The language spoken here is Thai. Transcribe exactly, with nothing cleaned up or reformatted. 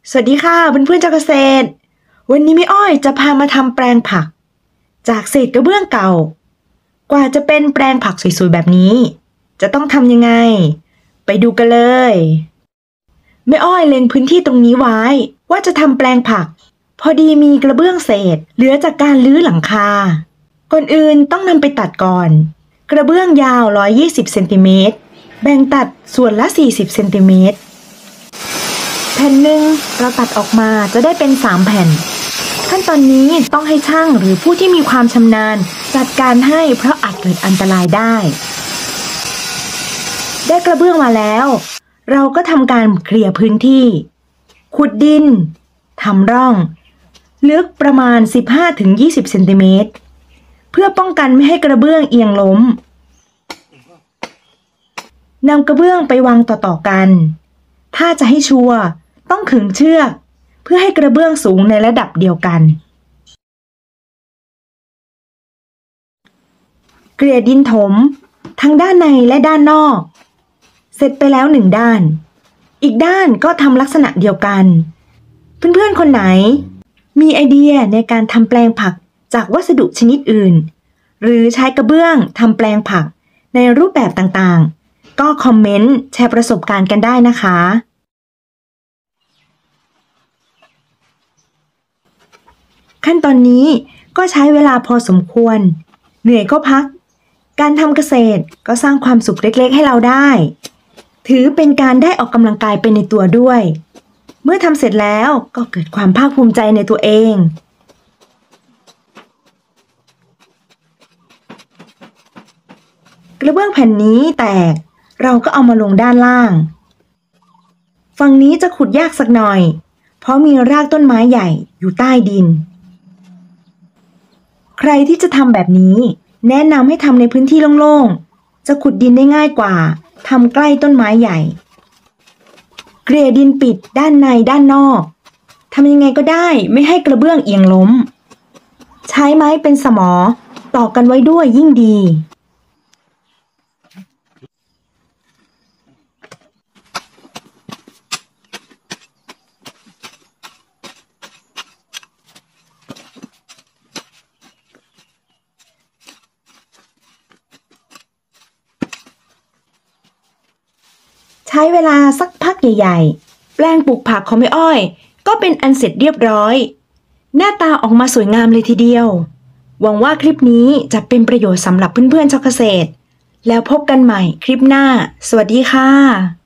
สวัสดีค่ะเพื่อนๆเจ้าเกษตรวันนี้แม่อ้อยจะพามาทำแปลงผักจากเศษกระเบื้องเก่ากว่าจะเป็นแปลงผักสวยๆแบบนี้จะต้องทำยังไงไปดูกันเลยแม่อ้อยเล็งพื้นที่ตรงนี้ไว้ว่าจะทำแปลงผักพอดีมีกระเบื้องเศษเหลือจากการรื้อหลังคาก่อนอื่นต้องนำไปตัดก่อนกระเบื้องยาวหนึ่งร้อยยี่สิบเซนติเมตรแบ่งตัดส่วนละสี่สิบเซนติเมตรแผ่นหนึ่งเราตัดออกมาจะได้เป็นสามแผ่นขั้นตอนนี้ต้องให้ช่างหรือผู้ที่มีความชำนาญจัดการให้เพราะอาจเกิดอันตรายได้ได้กระเบื้องมาแล้วเราก็ทำการเคลียร์พื้นที่ขุดดินทำร่องลึกประมาณ สิบห้าถึงยี่สิบ เซนติเมตรเพื่อป้องกันไม่ให้กระเบื้องเอียงล้มนำกระเบื้องไปวางต่อๆกันถ้าจะให้ชัวร์ต้องขึงเชือกเพื่อให้กระเบื้องสูงในระดับเดียวกันเกลี่ยดินถมทั้งด้านในและด้านนอกเสร็จไปแล้วหนึ่งด้านอีกด้านก็ทำลักษณะเดียวกันเพื่อนๆคนไหนมีไอเดียในการทำแปลงผักจากวัสดุชนิดอื่นหรือใช้กระเบื้องทำแปลงผักในรูปแบบต่างๆก็คอมเมนต์แชร์ประสบการณ์กันได้นะคะขั้นตอนนี้ก็ใช้เวลาพอสมควรเหนื่อยก็พักการทำเกษตรก็สร้างความสุขเล็กๆให้เราได้ถือเป็นการได้ออกกำลังกายไปในตัวด้วยเมื่อทำเสร็จแล้วก็เกิดความภาคภูมิใจในตัวเองกระเบื้องแผ่นนี้แตกเราก็เอามาลงด้านล่างฝั่งนี้จะขุดยากสักหน่อยเพราะมีรากต้นไม้ใหญ่อยู่ใต้ดินใครที่จะทำแบบนี้แนะนำให้ทำในพื้นที่โล่งๆจะขุดดินได้ง่ายกว่าทำใกล้ต้นไม้ใหญ่เกลี่ยดินปิดด้านในด้านนอกทำยังไงก็ได้ไม่ให้กระเบื้องเอียงล้มใช้ไม้เป็นสมอต่อกันไว้ด้วยยิ่งดีใช้เวลาสักพักใหญ่ๆแปลงปลูกผักของแม่อ้อยก็เป็นอันเสร็จเรียบร้อยหน้าตาออกมาสวยงามเลยทีเดียวหวังว่าคลิปนี้จะเป็นประโยชน์สำหรับเพื่อนๆชาวเกษตรแล้วพบกันใหม่คลิปหน้าสวัสดีค่ะ